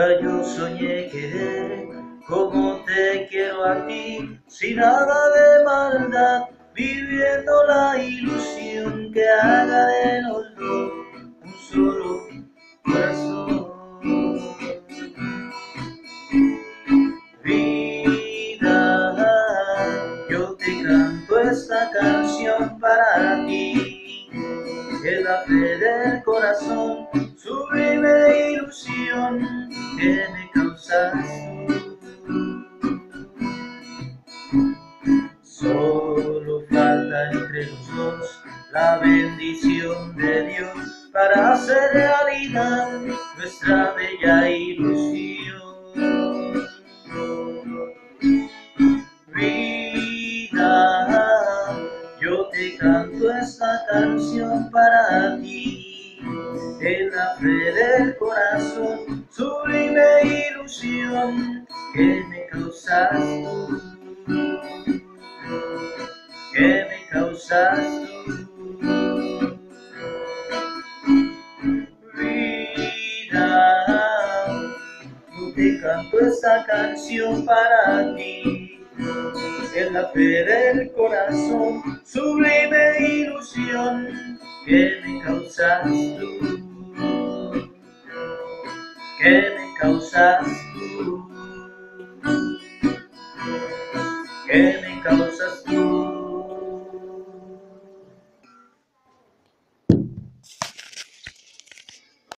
yo soñé querer como te quiero a ti, sin nada de maldad, viviendo la ilusión que haga de los dos un solo corazón. Vida, yo te canto esta canción para ti, es la fe del corazón, sublime ilusión que me causas tú. Solo falta entre los dos la bendición de Dios para hacer realidad nuestra bella ilusión. Vida, yo te canto esta canción para ti, en la fe del corazón, sublime ilusión que me causas tú, que me causas tú. Vida, yo te canto esta canción para ti, en la fe del corazón, sublime ilusión que me causas tú, que me causas tú, que me